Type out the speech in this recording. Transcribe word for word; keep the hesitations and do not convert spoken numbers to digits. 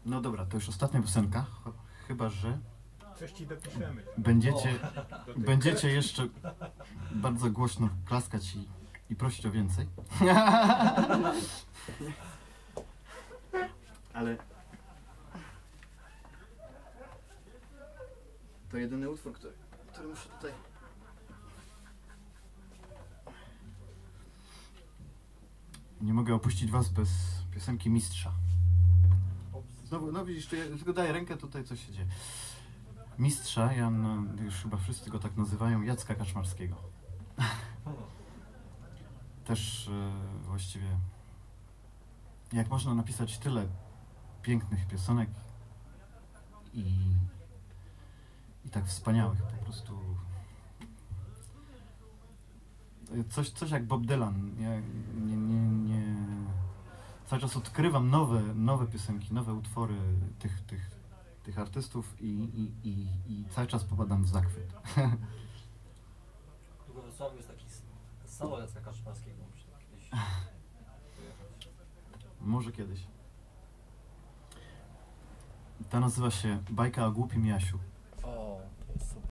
No dobra, to już ostatnia piosenka, chyba że Coś ci dopiszemy. będziecie, będziecie jeszcze bardzo głośno klaskać i, i prosić o więcej. Ale to jedyny utwór, który, który muszę tutaj... Nie mogę opuścić was bez piosenki Mistrza. Znowu, no widzisz, czy ja tylko daję rękę, tutaj coś się dzieje. Mistrza, ja, no, już chyba wszyscy go tak nazywają, Jacka Kaczmarskiego. Też e, właściwie, jak można napisać tyle pięknych piosenek i, i tak wspaniałych, po prostu coś, coś jak Bob Dylan. Ja nie, nie, nie, cały czas odkrywam nowe, nowe piosenki, nowe utwory tych, tych, tych artystów i, i, i, i cały czas popadam w zachwyt. Tu we Wrocławiu jest taki salon Jacka Kaczmarskiego, muszę tam kiedyś pojechać. Może kiedyś. Ta nazywa się Bajka o głupim Jasiu. O, to jest super.